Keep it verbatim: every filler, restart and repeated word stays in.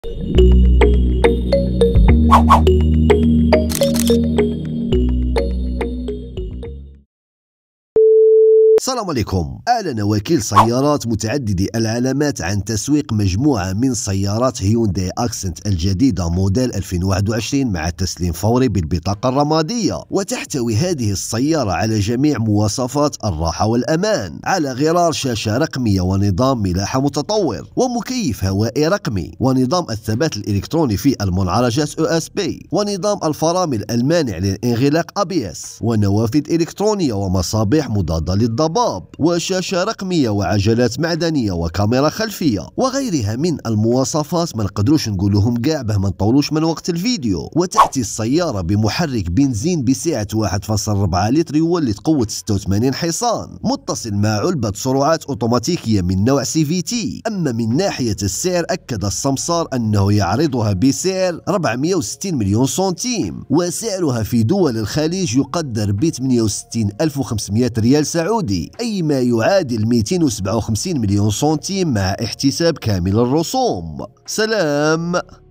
السلام عليكم. أعلن وكيل سيارات متعددي العلامات عن تسويق مجموعة من سيارات هيونداي أكسنت الجديدة موديل ألفين وواحد وعشرين مع تسليم فوري بالبطاقة الرمادية، وتحتوي هذه السيارة على جميع مواصفات الراحة والأمان، على غرار شاشة رقمية ونظام ملاحة متطور ومكيف هوائي رقمي ونظام الثبات الإلكتروني في المنعرجات أو إس بي ونظام الفرامل المانع للانغلاق أي بي إس ونوافذ إلكترونية ومصابيح مضادة للضباب وشاشة رقمية وعجلات معدنية وكاميرا خلفية وغيرها من المواصفات ما نقدروش نقولوهم كاع باه ما نطولوش من وقت الفيديو. وتأتي السيارة بمحرك بنزين بسعة واحد فاصلة أربعة لتر يولد قوة ستة وثمانين حصان، متصل مع علبة سرعات أوتوماتيكية من نوع سي في تي. أما من ناحية السعر أكد السمسار أنه يعرضها بسعر أربعمئة وستين مليون سنتيم، وسعرها في دول الخليج يقدر ب ثمانية وستين ألف وخمسمئة ريال سعودي، أي ما يعادل مئتين وسبعة وخمسين مليون سنتيم مع احتساب كامل الرسوم. سلام.